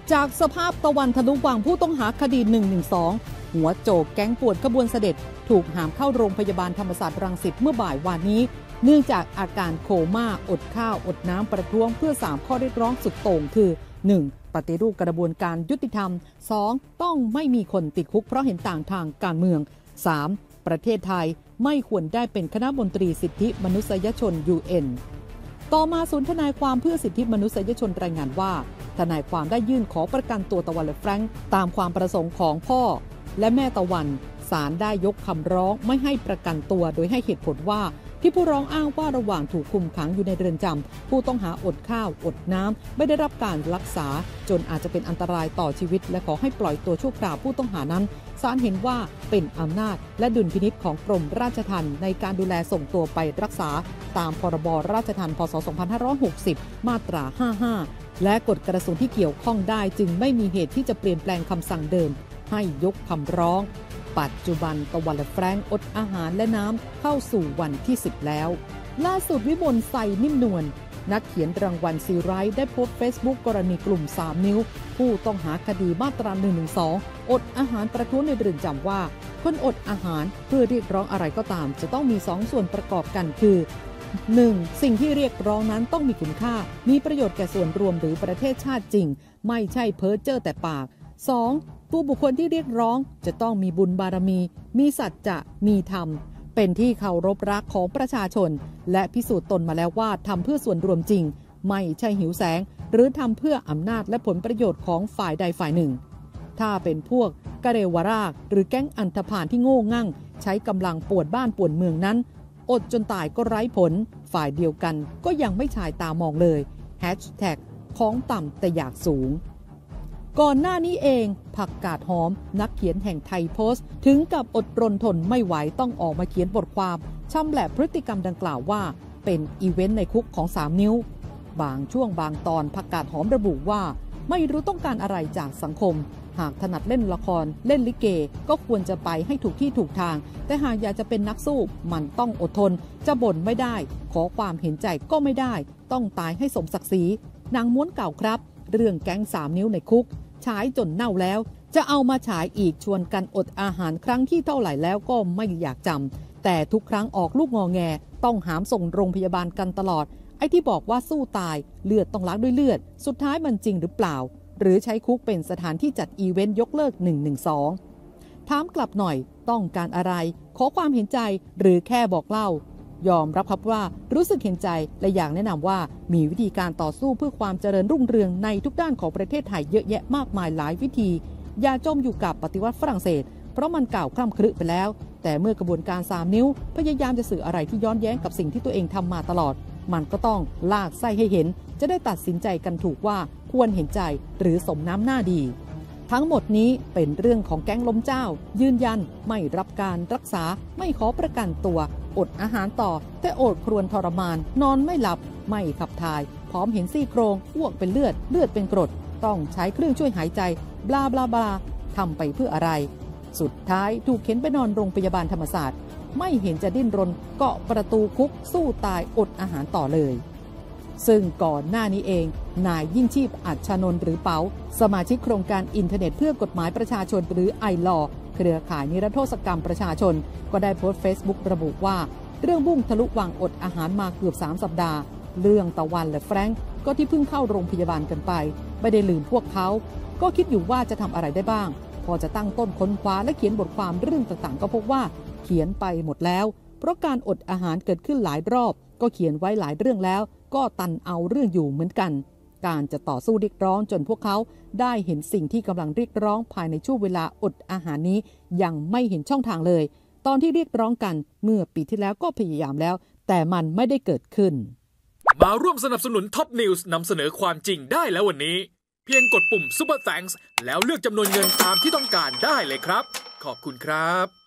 จากสภาพตะวันทะลุวังผู้ต้องหาคดี 112 หัวโจกแก๊งป่วนขบวนเสด็จถูกหามเข้าโรงพยาบาลธรรมศาสตร์รังสิตเมื่อบ่ายวานนี้เนื่องจากอาการโคม่าอดข้าวอดน้ำประท้วงเพื่อ3ข้อเรียกร้องสุดโต่งคือ 1. ปฏิรูปกระบวนการยุติธรรม 2. ต้องไม่มีคนติดคุกเพราะเห็นต่างทางการเมือง 3. ประเทศไทยไม่ควรได้เป็นคณะมนตรีสิทธิมนุษยชน UN ต่อมาศูนย์ทนายความเพื่อสิทธิมนุษยชนรายงานว่าทนายความได้ยื่นขอประกันตัวตะวันและแฟรงค์ตามความประสงค์ของพ่อและแม่ตะวันศาลได้ยกคำร้องไม่ให้ประกันตัวโดยให้เหตุผลว่าที่ผู้ร้องอ้างว่าระหว่างถูกคุมขังอยู่ในเรือนจำผู้ต้องหาอดข้าวอดน้ำไม่ได้รับการรักษาจนอาจจะเป็นอันตรายต่อชีวิตและขอให้ปล่อยตัวชั่วคราวผู้ต้องหานั้นศาลเห็นว่าเป็นอำนาจและดุลพินิจของกรมราชทัณฑ์ในการดูแลส่งตัวไปรักษาตามพรบราชทัณฑ์พ.ศ. 2560 มาตรา 55 และกฎกระทรวงที่เกี่ยวข้องได้จึงไม่มีเหตุที่จะเปลี่ยนแปลงคำสั่งเดิมให้ยกคำร้องปัจจุบันตะวันและแฟรงค์อดอาหารและน้ำเข้าสู่วันที่ 10 แล้วล่าสุดวิมลไซนิ่มนวลนักเขียนรางวัลซีไรท์ได้โพสต์เฟซบุ๊กกรณีกลุ่ม3นิ้วผู้ต้องหาคดีมาตรา 112 อดอาหารประท้วงในเรือนจำว่าคนอดอาหารเพื่อเรียกร้องอะไรก็ตามจะต้องมี2ส่วนประกอบกันคือ 1. สิ่งที่เรียกร้องนั้นต้องมีคุณค่ามีประโยชน์แก่ส่วนรวมหรือประเทศชาติจริงไม่ใช่เพ้อเจ้อแต่ปาก 2. ตัวบุคคลที่เรียกร้องจะต้องมีบุญบารมีสัจจะมีธรรมเป็นที่เคารพรักของประชาชนและพิสูจน์ตนมาแล้วว่าทำเพื่อส่วนรวมจริงไม่ใช่หิวแสงหรือทำเพื่ออำนาจและผลประโยชน์ของฝ่ายใดฝ่ายหนึ่งถ้าเป็นพวกกะเรวราชหรือแก๊งอันธพาลที่โง่งั่งใช้กำลังป่วนบ้านป่วนเมืองนั้นอดจนตายก็ไร้ผลฝ่ายเดียวกันก็ยังไม่ชายตามองเลยแฮชแท็กของต่ำแต่อยากสูงก่อนหน้านี้เองผักกาดหอมนักเขียนแห่งไทยโพสต์ถึงกับอดรนทนไม่ไหวต้องออกมาเขียนบทความชำแหละพฤติกรรมดังกล่าวว่าเป็นอีเวนต์ในคุกของ3นิ้วบางช่วงบางตอนผักกาดหอมระบุว่าไม่รู้ต้องการอะไรจากสังคมหากถนัดเล่นละครเล่นลิเกก็ควรจะไปให้ถูกที่ถูกทางแต่หากอยากจะเป็นนักสู้มันต้องอดทนจะบ่นไม่ได้ขอความเห็นใจก็ไม่ได้ต้องตายให้สมศักดิ์ศรีนางม้วนเก่าครับเรื่องแก๊ง3นิ้วในคุกฉายจนเน่าแล้วจะเอามาฉายอีกชวนกันอดอาหารครั้งที่เท่าไหร่แล้วก็ไม่อยากจำแต่ทุกครั้งออกลูกงอแงต้องหามส่งโรงพยาบาลกันตลอดไอ้ที่บอกว่าสู้ตายเลือดต้องล้างด้วยเลือดสุดท้ายมันจริงหรือเปล่าหรือใช้คุกเป็นสถานที่จัดอีเวนต์ยกเลิก112ถามกลับหน่อยต้องการอะไรขอความเห็นใจหรือแค่บอกเล่ายอมรับครับว่ารู้สึกเห็นใจและอยากแนะนำว่ามีวิธีการต่อสู้เพื่อความเจริญรุ่งเรืองในทุกด้านของประเทศไทยเยอะแยะมากมายหลายวิธีอย่าจมอยู่กับปฏิวัติฝรั่งเศสเพราะมันเก่าคล่ำครึไปแล้วแต่เมื่อกระบวนการ3นิ้วพยายามจะสื่ออะไรที่ย้อนแย้งกับสิ่งที่ตัวเองทำมาตลอดมันก็ต้องลากไส้ให้เห็นจะได้ตัดสินใจกันถูกว่าควรเห็นใจหรือสมน้ำหน้าดีทั้งหมดนี้เป็นเรื่องของแก๊งล้มเจ้ายืนยันไม่รับการรักษาไม่ขอประกันตัวอดอาหารต่อแต่อดครวญทรมานนอนไม่หลับไม่ขับถ่ายพร้อมเห็นซี่โครงอ้วกเป็นเลือดเป็นกรดต้องใช้เครื่องช่วยหายใจบลาบลาบลาทำไปเพื่ออะไรสุดท้ายถูกเข็นไปนอนโรงพยาบาลธรรมศาสตร์ไม่เห็นจะดิ้นรนเกาะประตูคุกสู้ตายอดอาหารต่อเลยซึ่งก่อนหน้านี้เองนายยิ่งชีพอัจฉานนท์หรือเปาสมาชิกโครงการอินเทอร์เน็ตเพื่อกฎหมายประชาชนหรือไอลอเครือข่ายนิรโทษกรรมประชาชนก็ได้โพสต์เฟซบุ๊กระบุว่าเรื่องบุ้งทะลุวังอดอาหารมาเกือบ3 สัปดาห์เรื่องตะวันและแฟรงก์ก็ที่เพิ่งเข้าโรงพยาบาลกันไปไม่ได้ลืมพวกเขาก็คิดอยู่ว่าจะทำอะไรได้บ้างพอจะตั้งต้นค้นคว้าและเขียนบทความเรื่องต่างๆก็พบว่าเขียนไปหมดแล้วเพราะการอดอาหารเกิดขึ้นหลายรอบก็เขียนไว้หลายเรื่องแล้วก็ตันเอาเรื่องอยู่เหมือนกันการจะต่อสู้เรียกร้องจนพวกเขาได้เห็นสิ่งที่กำลังเรียกร้องภายในช่วงเวลาอดอาหารนี้ยังไม่เห็นช่องทางเลยตอนที่เรียกร้องกันเมื่อปีที่แล้วก็พยายามแล้วแต่มันไม่ได้เกิดขึ้นมาร่วมสนับสนุนท็อปนิวส์นำเสนอความจริงได้แล้ววันนี้เพียงกดปุ่ม Super Thanks แล้วเลือกจำนวนเงินตามที่ต้องการได้เลยครับขอบคุณครับ